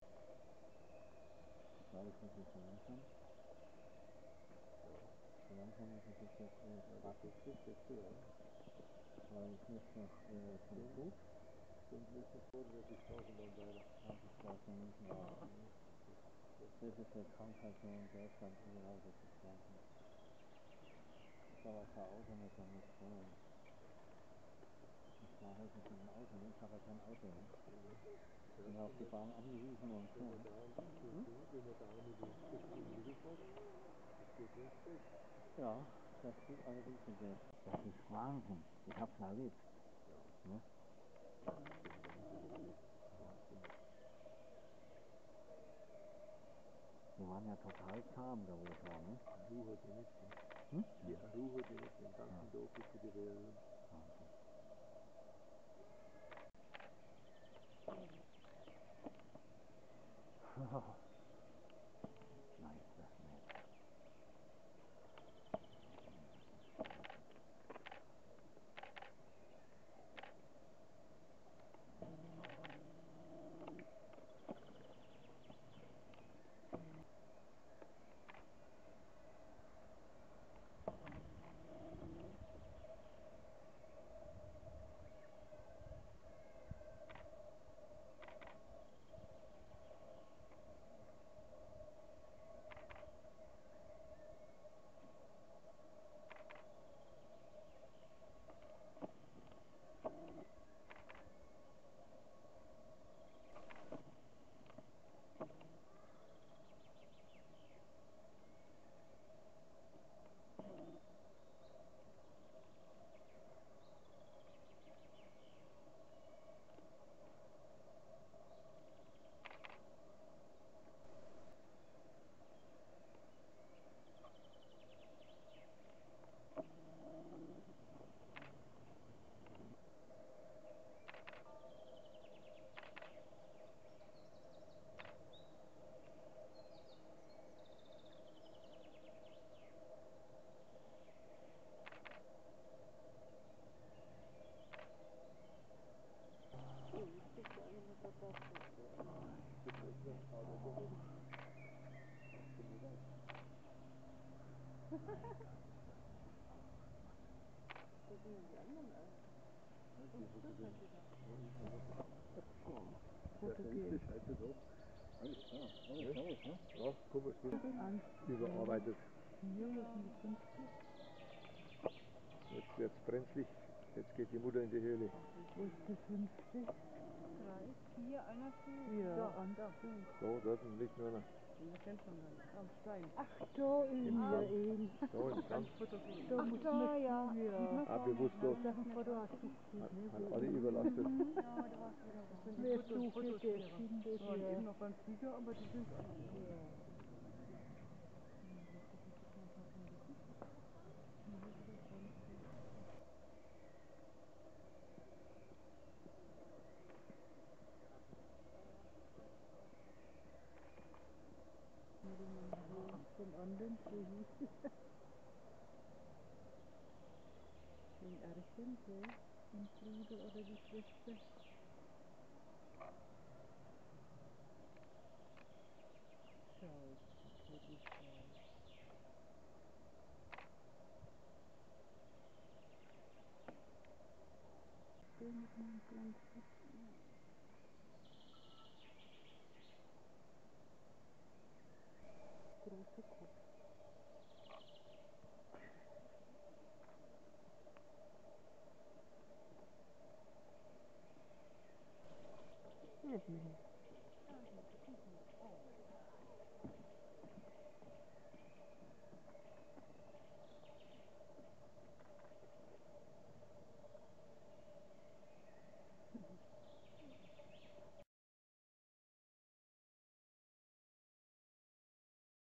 War das nicht so langsam? So langsam muss ich das jetzt alles abwechseln, ja. Weil ich möchte noch zum Zug. Und müssen vor der Straßenbahn weiter. Auf die Straße müssen wir. Das ist eine Krankheit so in Deutschland überall, das ist Wahnsinn. Ich habe auch kein Auto mehr damit. Ich fahre heute mit dem Auto, ich habe ja kein Auto. Ne? Ich bin auf die Bahn angewiesen und so. Wenn man da mit dem Mittel fährt, das geht nicht schlecht. Ja, das geht allerdings in der. Das ist Wahnsinn. Ich habe es erlebt. Ja. Ne? Wir waren ja total zahm, da wo ich war, ne? Ruhe hat die nicht. Hm? Die Ruhe hat die nicht, den ganzen Tag ist die Reellen. Nein, das nicht. Wo sind denn die anderen alle? Fotogen. Alles klar, alles aus, ne? Ja, guck mal, es wird überarbeitet. Hier, das sind die 50. Jetzt wird es brenzlig. Jetzt geht die Mutter in die Höhle. Wo ist die 50? 3, 4, einer Fuß. Ja, Da. an der Fuß. Da, dort liegt nur einer. Den kennt man gar nicht. Am Stein. Ach, da ist Im er Sand. ihn. Da im Sand. Fotogen. Da muss man ja. Ah, bewusstlos. Das Foto hast du gesehen. An alle überlastet. Ja, da war es wieder Das sind so. die Fotoschere. Wir waren eben noch beim Tiger, aber die sind auch noch da. Ja. Den anderen See. Den Erchen, gell? Den Bruder oder die Schwester. Schau, wo die schaut. Den mit meinem Glanzlicht. Großer Kopf. Mhm.